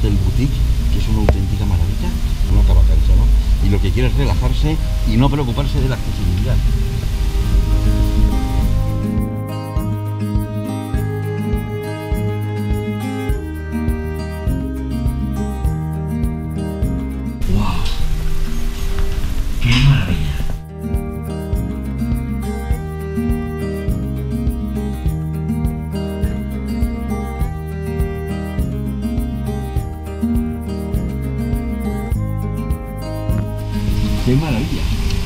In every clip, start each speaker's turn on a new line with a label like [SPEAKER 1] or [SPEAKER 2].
[SPEAKER 1] hotel boutique, que es una auténtica maravilla, uno acaba cansado y lo que quiere es relajarse y no preocuparse de la accesibilidad. ¡Wow! ¡Qué maravilla! ¡Qué maravilla!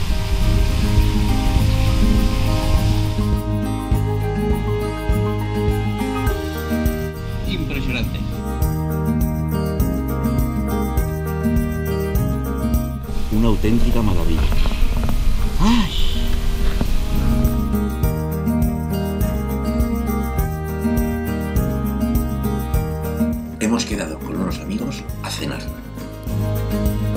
[SPEAKER 1] Impresionante. Una auténtica maravilla. ¡Ay! Hemos quedado con unos amigos a cenar.